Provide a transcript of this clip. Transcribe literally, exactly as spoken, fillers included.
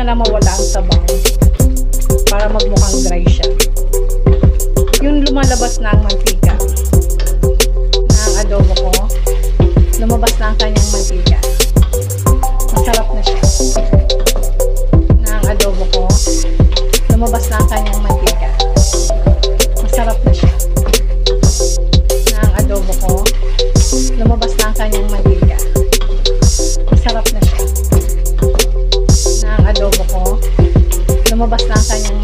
na lang mawala ang sabaw para magmukhang dry siya. Yung lumalabas na ang mantika na ang adobo ko, lumabas na ang kanyang mantika. Masarap na siya. Na ang adobo ko, lumabas na ang kanyang mantika. Masarap na siya. Na ang adobo ko, lumabas na ang kanyang mantika. Masarap na siya. Na ang adobo ko, lumabas na ang kanyang